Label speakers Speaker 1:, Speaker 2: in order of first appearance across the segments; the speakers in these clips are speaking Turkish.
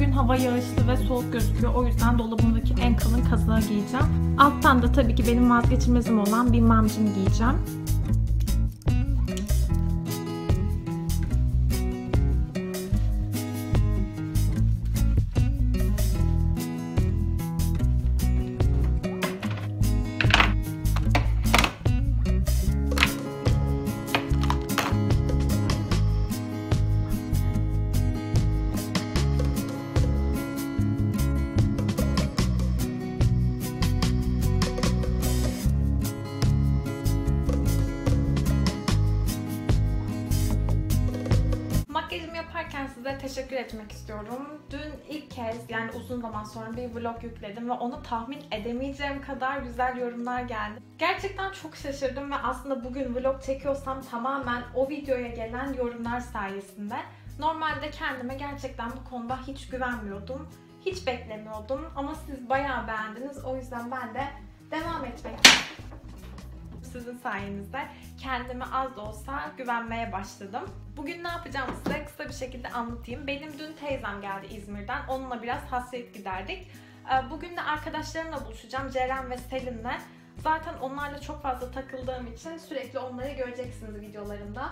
Speaker 1: bugün hava yağışlı ve soğuk gözüküyor. O yüzden dolabımdaki en kalın kazağı giyeceğim. Alttan da tabii ki benim vazgeçilmezim olan bir mamcım giyeceğim. Makyajımı yaparken size teşekkür etmek istiyorum. Dün ilk kez, yani uzun zaman sonra bir vlog yükledim ve onu tahmin edemeyeceğim kadar güzel yorumlar geldi. Gerçekten çok şaşırdım ve aslında bugün vlog çekiyorsam tamamen o videoya gelen yorumlar sayesinde. Normalde kendime gerçekten bu konuda hiç güvenmiyordum. Hiç beklemiyordum ama siz bayağı beğendiniz. O yüzden ben de devam etmek sizin sayenizde kendime az da olsa güvenmeye başladım. Bugün ne yapacağımı size kısa bir şekilde anlatayım. Benim dün teyzem geldi İzmir'den. Onunla biraz hasret giderdik. Bugün de arkadaşlarımla buluşacağım. Ceren ve Selin'le. Zaten onlarla çok fazla takıldığım için sürekli onları göreceksiniz videolarımda.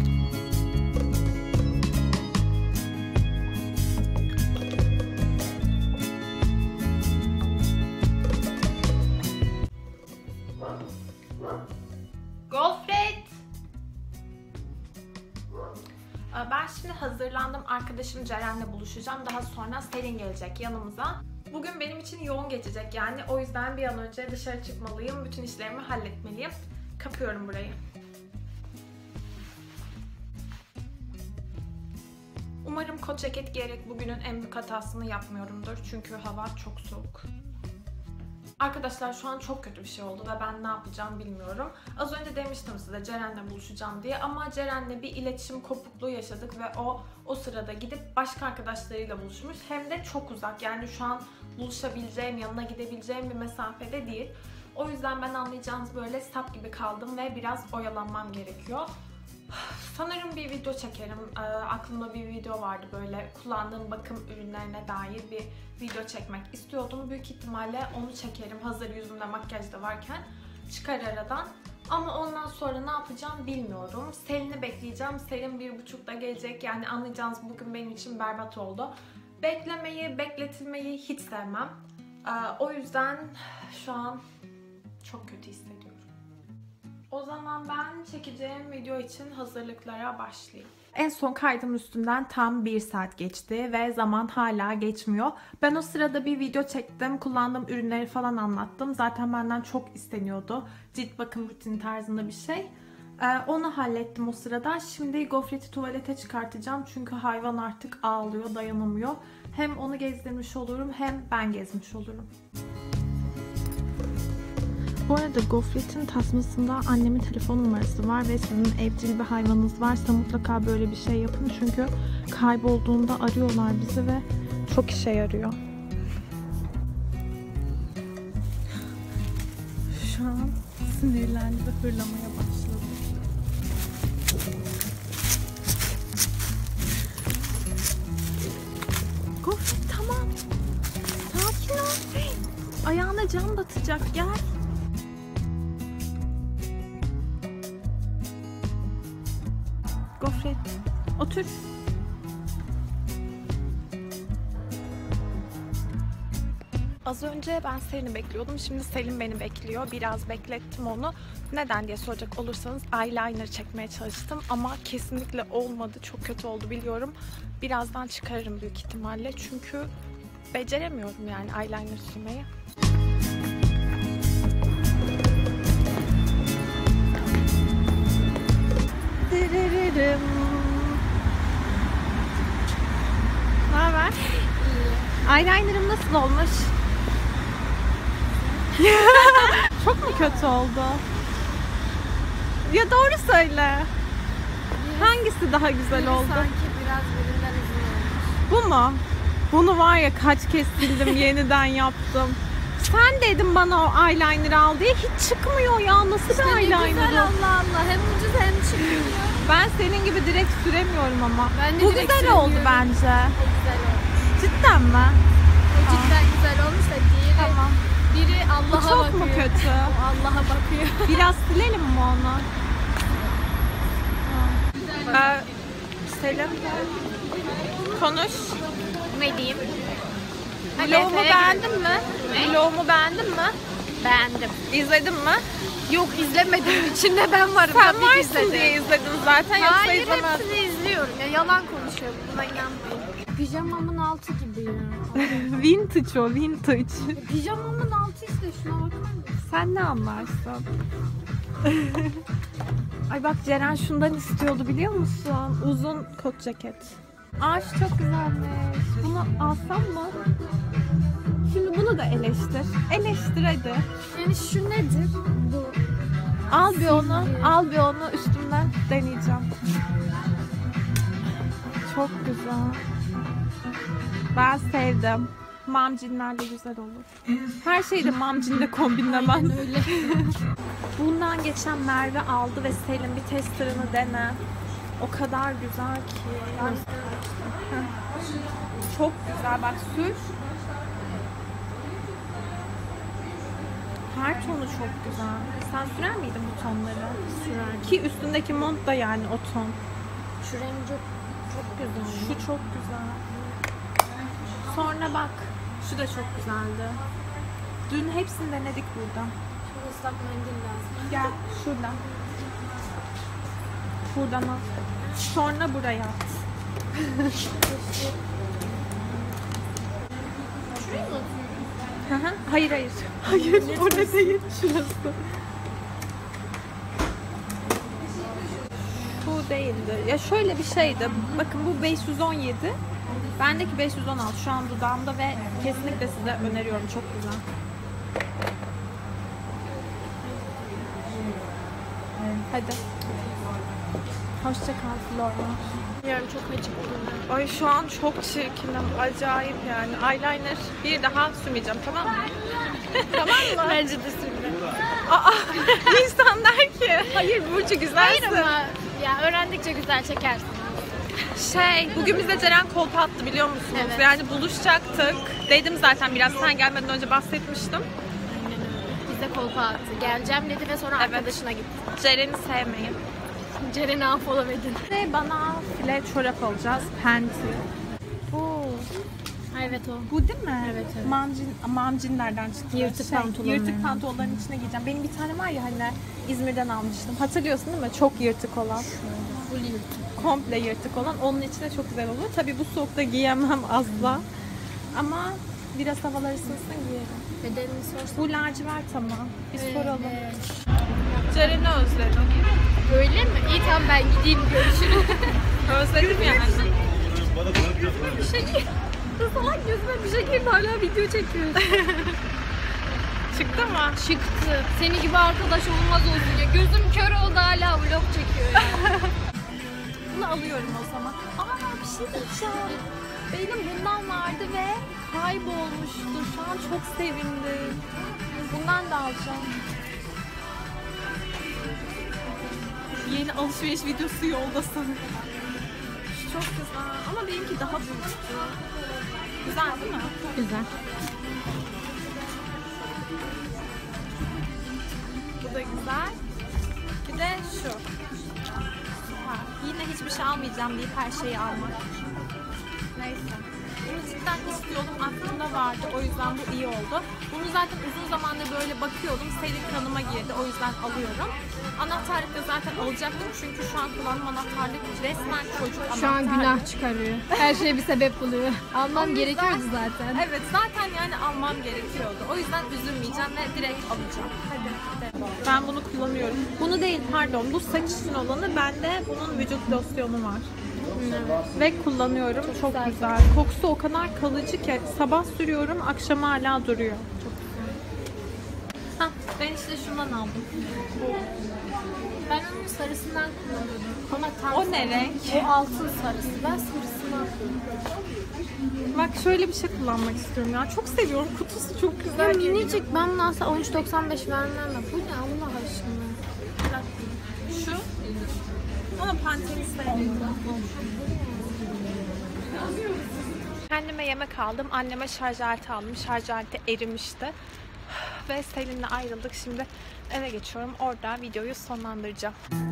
Speaker 1: Gofret! Ben şimdi hazırlandım. Arkadaşım Ceren'le buluşacağım. Daha sonra Selin gelecek yanımıza. Bugün benim için yoğun geçecek yani. O yüzden bir an önce dışarı çıkmalıyım. Bütün işlerimi halletmeliyim. Kapıyorum burayı. Umarım kot ceket giyerek bugünün en büyük hatasını yapmıyorumdur. Çünkü hava çok soğuk. Arkadaşlar şu an çok kötü bir şey oldu ve ben ne yapacağım bilmiyorum. Az önce demiştim size Ceren'le buluşacağım diye ama Ceren'le bir iletişim kopukluğu yaşadık ve o sırada gidip başka arkadaşlarıyla buluşmuş. Hem de çok uzak, yani şu an buluşabileceğim, yanına gidebileceğim bir mesafede değil. O yüzden ben anlayacağınız böyle sap gibi kaldım ve biraz oyalanmam gerekiyor. Sanırım bir video çekerim. Aklımda bir video vardı, böyle kullandığım bakım ürünlerine dair bir video çekmek istiyordum. Büyük ihtimalle onu çekerim. Hazır yüzümde makyaj da varken çıkar aradan. Ama ondan sonra ne yapacağım bilmiyorum. Selin'i bekleyeceğim. Selin 1.30'da gelecek. Yani anlayacağınız bugün benim için berbat oldu. Beklemeyi, bekletilmeyi hiç sevmem. O yüzden şu an çok kötü hissediyorum. O zaman ben çekeceğim video için hazırlıklara başlayayım. En son kaydım üstünden tam 1 saat geçti ve zaman hala geçmiyor. Ben o sırada bir video çektim. Kullandığım ürünleri falan anlattım. Zaten benden çok isteniyordu. Cilt bakım rutini tarzında bir şey. Onu hallettim o sırada. Şimdi Gofret'i tuvalete çıkartacağım. Çünkü hayvan artık ağlıyor, dayanamıyor. Hem onu gezdirmiş olurum hem ben gezmiş olurum. Bu arada Gofret'in tasmasında annemin telefon numarası var ve sizin evcil bir hayvanınız varsa mutlaka böyle bir şey yapın. Çünkü kaybolduğunda arıyorlar bizi ve çok işe yarıyor. Şu an sinirlendi ve hırlamaya başladı. Gofret tamam. Sakin ol. Ayağına cam batacak, gel. Gofret, otur. Az önce ben Selin'i bekliyordum. Şimdi Selin beni bekliyor. Biraz beklettim onu. Neden diye soracak olursanız eyeliner çekmeye çalıştım. Ama kesinlikle olmadı. Çok kötü oldu biliyorum. Birazdan çıkarırım büyük ihtimalle. Çünkü beceremiyorum yani eyeliner sürmeyi. Ne haber? İyi. Eyeliner'ım nasıl olmuş? Çok mu kötü oldu? Ya doğru söyle. Hangisi daha güzel oldu?
Speaker 2: Sanki biraz birinden uzun olmuş.
Speaker 1: Bu mu? Bunu var ya kaç kez sildim, yeniden yaptım. Sen dedin bana o eyeliner'ı al diye, hiç çıkmıyor ya. Nasıl
Speaker 2: İşte
Speaker 1: bir eyeliner?
Speaker 2: güzel, Allah Allah. Hem ucuz hem çıkmıyor.
Speaker 1: Ben senin gibi direkt süremiyorum ama.
Speaker 2: Ben de
Speaker 1: bu
Speaker 2: direkt
Speaker 1: güzel oldu
Speaker 2: süremiyorum.
Speaker 1: bence.
Speaker 2: O güzel olmuş.
Speaker 3: Cidden mi?
Speaker 2: O cidden güzel olmuş da diğeri.
Speaker 3: Tamam.
Speaker 2: Biri
Speaker 3: Bu
Speaker 2: Allah'a
Speaker 3: çok
Speaker 2: bakıyor.
Speaker 3: mu kötü?
Speaker 2: O Allah'a bakıyor.
Speaker 3: Biraz silelim mi onu? Selim. Konuş.
Speaker 2: Ne diyeyim?
Speaker 3: Vlogumu beğendin mi? Vlogumu beğendin mi?
Speaker 2: Beğendim.
Speaker 3: İzledin mi?
Speaker 2: Yok izlemediğim için de ben varım.
Speaker 3: Sen
Speaker 2: Tabii ki
Speaker 3: varsın
Speaker 2: izledim.
Speaker 3: diye izledim zaten. Yoksa
Speaker 2: Hayır
Speaker 3: izlemezdim.
Speaker 2: hepsini izliyorum. Ya yalan konuşuyorum. Buna inanmayın. Pijamamın altı gibi ya.
Speaker 3: Vintage o, vintage.
Speaker 2: Pijamamın altı işte şuna bakar mısın?
Speaker 3: Sen ne anlarsın? Ay bak Ceren şundan istiyordu biliyor musun? Uzun kot ceket. Aa şu çok güzelmiş. Bunu alsam mı? Şimdi bunu da eleştir. Eleştir hadi.
Speaker 2: Yani şu nedir? Bu.
Speaker 3: Al bir onu. Al bir onu üstümden deneyeceğim. Çok güzel. Ben sevdim. Mamcinlerle güzel olur. Her şeyi de mamcinle kombinlemem.
Speaker 2: Öyle.
Speaker 3: Bundan geçen Merve aldı ve Selim bir testerını dene. O kadar güzel ki. Yani... Heh. Çok güzel bak sür. Her tonu çok güzel. Sen sürer miydin bu tonları?
Speaker 2: Sürer.
Speaker 3: Ki üstündeki mont da yani o ton.
Speaker 2: Şu renk çok güzel.
Speaker 3: Şu çok güzel. Sonra bak. Şu da çok güzeldi. Dün hepsini denedik burada.
Speaker 2: Şu ıslak mendil lazım.
Speaker 3: Gel şuradan. Buradan al. Sonra buraya at.
Speaker 2: Şuraya mı atıyorum?
Speaker 3: Hayır hayır. Hayır orada değil şurası. Bu değildi. Ya şöyle bir şeydi. Bakın bu 517. Bendeki 516 şu an dudağımda ve kesinlikle size öneriyorum. Çok güzel. Hadi. Hoşça kal Flora.
Speaker 2: Bilmiyorum çok acıktım.
Speaker 3: Ay şu an çok çirkinim. Acayip yani. Eyeliner bir daha sürmeyeceğim tamam mı? Tamam mı?
Speaker 2: Bence de sürdüm.
Speaker 3: Aa, insan der ki hayır Burcu güzelsin.
Speaker 2: Hayır ama ya öğrendikçe güzel çekersin.
Speaker 3: Bugün bize Ceren kolpa attı biliyor musunuz?
Speaker 2: Evet.
Speaker 3: Yani buluşacaktık. Dedim zaten biraz sen gelmeden önce bahsetmiştim.
Speaker 2: Aynen öyle. Bize kolpa attı. Geleceğim dedi ve sonra
Speaker 3: Evet.
Speaker 2: arkadaşına gitti.
Speaker 3: Ceren'i sevmeyin.
Speaker 2: Ceren'i affolamedin.
Speaker 3: Ve bana file çorap alacağız. Penti. Bu.
Speaker 2: Evet o.
Speaker 3: Bu değil mi?
Speaker 2: Evet, evet.
Speaker 3: Mamcinlerden çıktı.
Speaker 2: Yırtık pantolonların.
Speaker 3: Yırtık pantolonların içine giyeceğim. Benim bir tane var ya hani İzmir'den almıştım. Hatırlıyorsun değil mi? Çok yırtık olan.
Speaker 2: Full yırtık.
Speaker 3: Komple yırtık olan. Onun içine çok güzel olur. Tabii bu soğukta giyemem asla. Ama biraz havalar ısınsın giyerim.
Speaker 2: Bedenini sorsan.
Speaker 3: Bu lacivert ama. Bir soralım.
Speaker 2: Evet.
Speaker 3: Ceren'i özledim.
Speaker 2: Öyle mi? İyi tamam ben gideyim görüşürüz.
Speaker 3: Özledim yani.
Speaker 2: Bir şey değil. Salak gözüme bir şey girdi hala video çekiyor.
Speaker 3: Çıktı mı?
Speaker 2: Çıktı. Seni gibi arkadaş olmaz olsun ya. Gözüm kör oldu hala vlog çekiyor ya.
Speaker 3: Bunu alıyorum o zaman. Aa bir şey diyeceğim. Benim bundan vardı ve kaybolmuştu. Şu an çok sevindim. Bundan da alacağım. Yeni alışveriş videosu yoldasın. Şu çok güzel. Ama benimki daha büyüktü. Güzel değil mi?
Speaker 2: Güzel.
Speaker 3: Bu da güzel. Bir de şu. Süper. Yine hiçbir şey almayacağım deyip her şeyi almak. Neyse. Bunu cidden istiyordum. Aklımda vardı. O yüzden bu iyi oldu. Bunu zaten uzun zamandır böyle bakıyordum. Selin kanıma girdi. O yüzden alıyorum. Anahtarlık da zaten alacaktım. Çünkü şu an kullandığım anahtarlık resmen çocuk anahtarlık.
Speaker 2: Şu an günah çıkarıyor. Her şeye bir sebep buluyor. Almam gerekiyordu zaten.
Speaker 3: Evet zaten yani almam gerekiyordu. O yüzden üzülmeyeceğim ve direkt alacağım. Hadi. Ben bunu kullanıyorum. Bunu değil pardon. Bu saç için olanı. Bende bunun vücut losyonu var. Ve kullanıyorum. Çok güzel. Kokusu o kadar kalıcı ki sabah sürüyorum, akşam hala duruyor. Çok güzel. Hah, ben işte şundan aldım.
Speaker 2: Ben onun sarısından kullanıyordum. Ama tam
Speaker 3: O ne renk?
Speaker 2: O altın sarısı. Ben sarısından kullanıyorum.
Speaker 3: Bak şöyle bir şey kullanmak istiyorum ya. Çok seviyorum. Kutusu çok
Speaker 2: Ya
Speaker 3: güzel geliyor.
Speaker 2: minicik ben bunu asla 13.95 vermem de. Bu ne Allah aşkına?
Speaker 3: Şu. Ama Pantene'i sevmiyorum.
Speaker 1: Kendime yemek aldım. Anneme şarj aleti aldım. Şarj aleti erimişti. Ve Selin'le ayrıldık. Şimdi eve geçiyorum. Orada videoyu sonlandıracağım.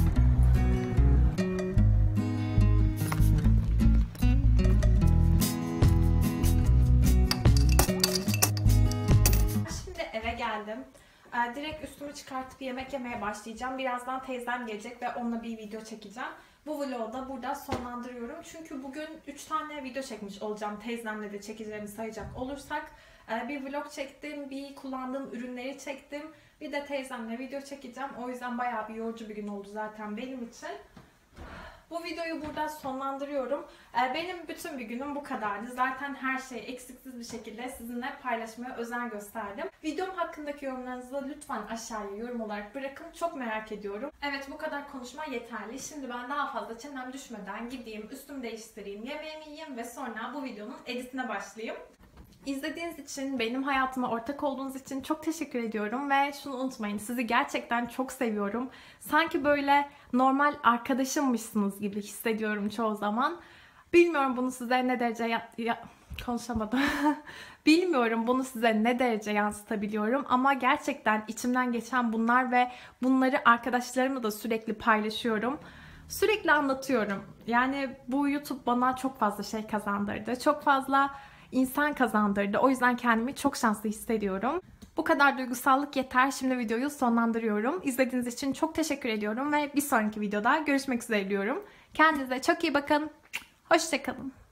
Speaker 1: Şimdi eve geldim. Direkt üstümü çıkartıp yemek yemeye başlayacağım. Birazdan teyzem gelecek ve onunla bir video çekeceğim. Bu vlogu da burada sonlandırıyorum. Çünkü bugün 3 tane video çekmiş olacağım. Teyzemle de çekeceğimi sayacak olursak. Bir vlog çektim, bir kullandığım ürünleri çektim. Bir de teyzemle video çekeceğim. O yüzden bayağı bir yorucu bir gün oldu zaten benim için. Bu videoyu burada sonlandırıyorum. Benim bütün bir günüm bu kadardı. Zaten her şeyi eksiksiz bir şekilde sizinle paylaşmaya özen gösterdim. Videom hakkındaki yorumlarınızı lütfen aşağıya yorum olarak bırakın. Çok merak ediyorum. Evet, bu kadar konuşma yeterli. Şimdi ben daha fazla çenem düşmeden gideyim, üstümü değiştireyim, yemeğimi yiyeyim ve sonra bu videonun editine başlayayım. İzlediğiniz için, benim hayatıma ortak olduğunuz için çok teşekkür ediyorum ve şunu unutmayın, sizi gerçekten çok seviyorum. Sanki böyle normal arkadaşımmışsınız gibi hissediyorum çoğu zaman. Bilmiyorum bunu size ne derece konuşamadım. Bilmiyorum bunu size ne derece yansıtabiliyorum ama gerçekten içimden geçen bunlar ve bunları arkadaşlarımla da sürekli paylaşıyorum. Sürekli anlatıyorum. Yani bu YouTube bana çok fazla şey kazandırdı. Çok fazla insan kazandırdı. O yüzden kendimi çok şanslı hissediyorum. Bu kadar duygusallık yeter. Şimdi videoyu sonlandırıyorum. İzlediğiniz için çok teşekkür ediyorum ve bir sonraki videoda görüşmek üzere diyorum. Kendinize çok iyi bakın. Hoşça kalın.